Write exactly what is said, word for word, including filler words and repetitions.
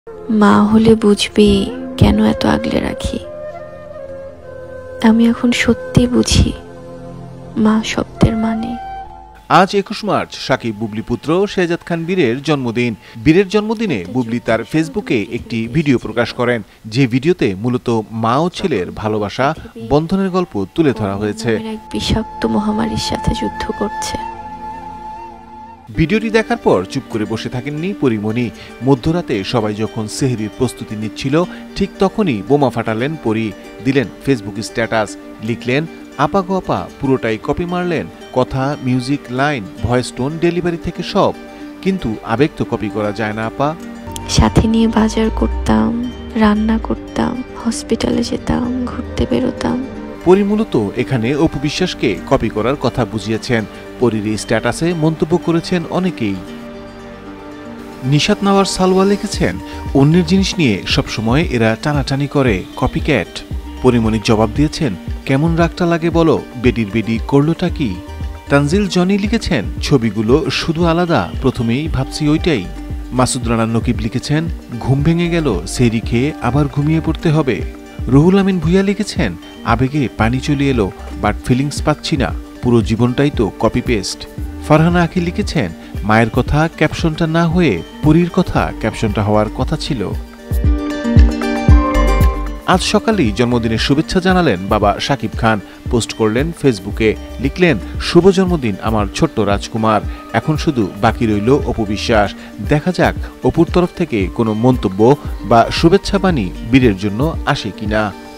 মা হলে বুঝবি কেন এত আগলে রাখি। আমি এখন সত্যি বুঝি মা শব্দের মানে। আজ একুশ মার্চ সাকিব বুবলি পুত্র শেহজাদ খান বীরের জন্মদিন। বীরের জন্মদিনে বুবলি তার ফেসবুকে একটি ভিডিও প্রকাশ করেন, যে ভিডিওতে মূলত মা ও ছেলের ভালোবাসা বন্ধনের গল্প তুলে ধরা হয়েছে। এক বিষাক্ত মহামারীর সাথে যুদ্ধ করছে। ভিডিওটি দেখার পর চুপ করে বসে থাকেননি পরীমণি। মধ্যরাতে সবাই যখন সেহরির প্রস্তুতি নিচ্ছিল, ঠিক তখনই বোমা ফাটালেন পরী। দিলেন ফেসবুক স্ট্যাটাস, লিখলেন, আপা গো আপা, পুরোটাই কপি মারলেন, কথা, music, line, voice tone, delivery থেকে সব। কিন্তু আবেগ তো কপি করা যায় না আপা। সাথে নিয়ে বাজার করতাম, রান্না করতাম, হসপিটালে যেতাম, ঘুরতে বেরোতাম। পরী মূলত এখানে অপু বিশ্বাসকে কপি করার কথা বুঝিয়েছেন। পরীর এই স্ট্যাটাসে মন্তব্য করেছেন অনেকেই। নিশাত নওয়ার সালওয়া লিখেছেন, অন্যের জিনিস নিয়ে সবসময় এরা টানাটানি করে, কপিক্যাট। পরীমণি জবাব দিয়েছেন, কেমন রাগটা লাগে বলো, বেডির বেডি করলোটা কি। তানজিল জনি লিখেছেন, ছবিগুলো শুধু আলাদা, প্রথমেই ভাবছি ওইটাই। মাসুদ রানা নকিব লিখেছেন, ঘুম ভেঙে গেল, সেহরি খেয়ে আবার ঘুমিয়ে পড়তে হবে। রুহুল আমিন ভুইয়া লিখেছেন, আবেগে পানি চলে এলো, বাট ফিলিংস পাচ্ছি না, পুরো জীবনটাই তো কপি পেস্ট। ফারহানা আখি লিখেছেন, মায়ের কথা ক্যাপশনটা না হয়ে পরীর কথা ক্যাপশনটা হওয়ার কথা ছিল। আজ সকালেই জন্মদিনের শুভেচ্ছা জানালেন বাবা শাকিব খান। পোস্ট করলেন ফেসবুকে, লিখলেন, শুভ জন্মদিন আমার ছোট্ট রাজকুমার। এখন শুধু বাকি রইল অপু বিশ্বাস। দেখা যাক অপুর তরফ থেকে কোনো মন্তব্য বা শুভেচ্ছা বাণী বীরের জন্য আসে কিনা।